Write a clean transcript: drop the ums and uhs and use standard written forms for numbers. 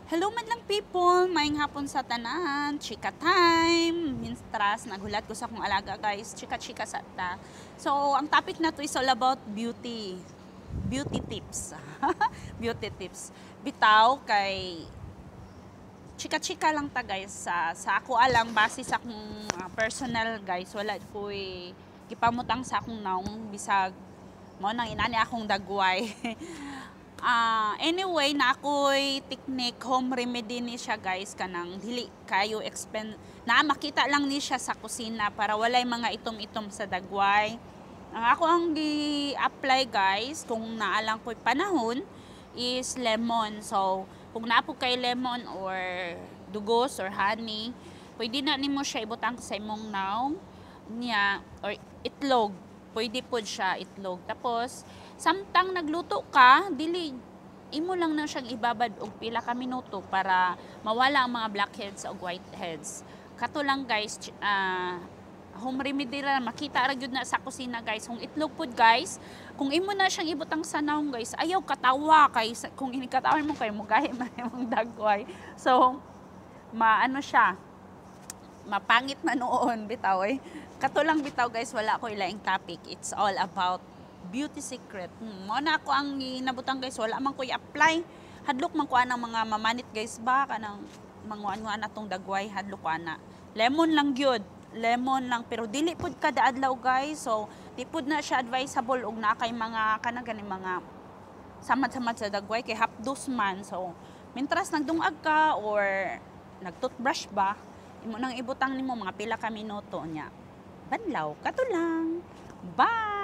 Hello madlang people, maayong hapon sa tanan, chika time, minstras, nagulat ko sa akong alaga guys, chika-chika sa ta. So, ang topic na to is all about beauty tips, beauty tips. Bitaw kay chika-chika lang ta guys, sa ako alang, base sa akong personal guys, wala ko'y gipamutang sa akong naong bisag, mo nang inani akong dagway. Anyway, na ako'y technique, home remedy ni siya guys, kanang dili kayo na makita lang ni siya sa kusina para walay mga itom-itom sa dagway. Ang ako ang gi-apply guys, kung naalang ko'y panahon, is lemon. So, kung naapo kay lemon or dugos or honey, pwede na nimo siya ibutang sa imong naong niya or itlog. Pwede po siya itlog. Tapos, samtang nagluto ka, dili imo lang na siyang ibabad og pila ka minuto para mawala ang mga blackheads o whiteheads. Kato lang guys, home remedy ra, makita ra gyud na sa kusina guys. Kung itlog pud guys, kung imo na siyang ibutang sa naong guys, ayaw katawa kay kung inikatawon mo kay mugahi man imong dagway. So, maano siya, mapangit man noon bitaw eh. Kato lang bitaw guys, wala ko ilaing topic. It's all about beauty secret. Mo na ako ang nabutang guys, wala man ko i-apply. Hadlok man ko anang mga mamanit guys ba kanang manguan-nguan atong dagway, hadlok ko ana. Lemon lang gyud. Lemon lang pero dili pud kada adlaw guys. So, di pud na siya advisable og na kay mga kanang gani mga samad-samad sa dagway kay hapdos man. So, mintras nagdungag ka or nag-toothbrush ba, imo nang ibutang nimo mga pila ka minuto nya. Banlaw, kato lang. Bye!